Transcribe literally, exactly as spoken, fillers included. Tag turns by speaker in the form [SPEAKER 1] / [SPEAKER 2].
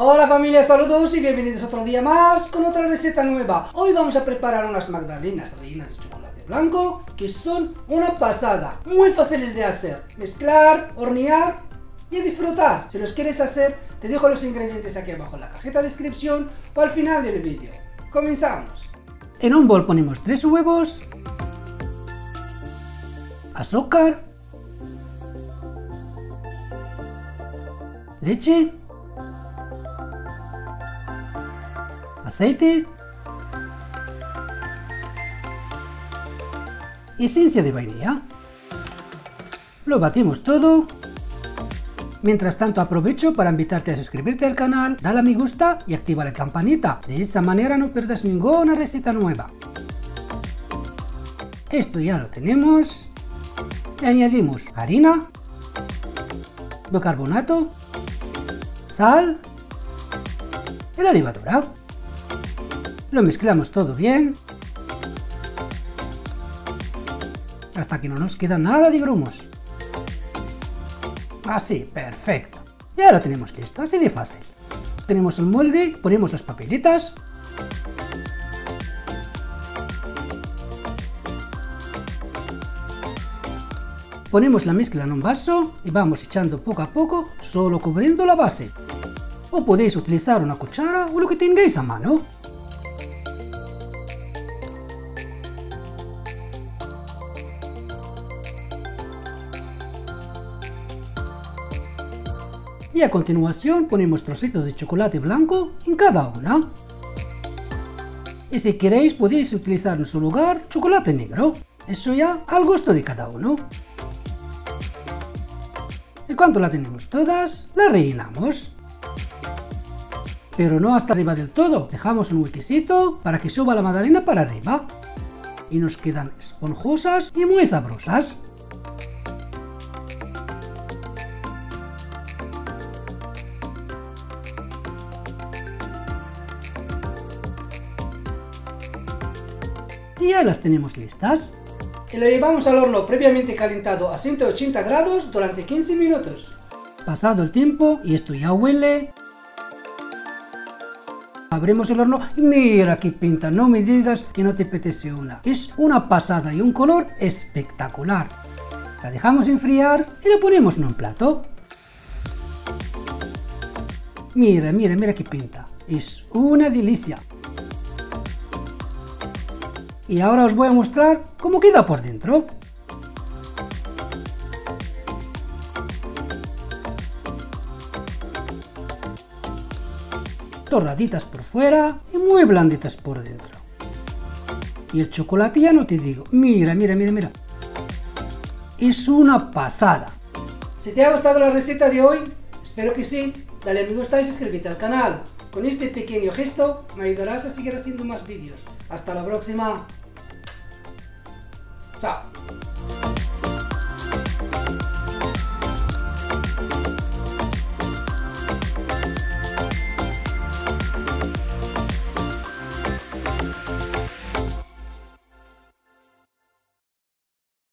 [SPEAKER 1] Hola familia, saludos y bienvenidos otro día más con otra receta nueva. Hoy vamos a preparar unas magdalenas rellenas de chocolate blanco que son una pasada, muy fáciles de hacer. Mezclar, hornear y a disfrutar. Si los quieres hacer, te dejo los ingredientes aquí abajo en la cajita de descripción o al final del vídeo. Comenzamos. En un bol ponemos tres huevos, azúcar, leche, aceite, esencia de vainilla. Lo batimos todo. Mientras tanto aprovecho para invitarte a suscribirte al canal, dale a me gusta y activa la campanita. De esa manera no pierdas ninguna receta nueva. Esto ya lo tenemos. Le añadimos harina, bicarbonato, sal y la levadura. Lo mezclamos todo bien hasta que no nos queda nada de grumos. Así, perfecto. Ya lo tenemos listo, así de fácil. Tenemos el molde, ponemos las papeletas. Ponemos la mezcla en un vaso y vamos echando poco a poco, solo cubriendo la base. O podéis utilizar una cuchara o lo que tengáis a mano. Y a continuación ponemos trocitos de chocolate blanco en cada una. Y si queréis podéis utilizar en su lugar chocolate negro. Eso ya al gusto de cada uno. Y cuando la tenemos todas, la rellenamos. Pero no hasta arriba del todo. Dejamos un huequecito para que suba la magdalena para arriba. Y nos quedan esponjosas y muy sabrosas. Y ya las tenemos listas. Y lo llevamos al horno previamente calentado a ciento ochenta grados durante quince minutos. Pasado el tiempo y esto ya huele. Abrimos el horno y mira qué pinta, no me digas que no te apetece una. Es una pasada y un color espectacular. La dejamos enfriar y la ponemos en un plato. Mira, mira, mira qué pinta. Es una delicia. Y ahora os voy a mostrar cómo queda por dentro. Torraditas por fuera y muy blanditas por dentro. Y el chocolate ya no te digo. Mira, mira, mira, mira. Es una pasada. Si te ha gustado la receta de hoy, espero que sí, dale a me gusta y suscríbete al canal. Con este pequeño gesto me ayudarás a seguir haciendo más vídeos. Hasta la próxima. Chao.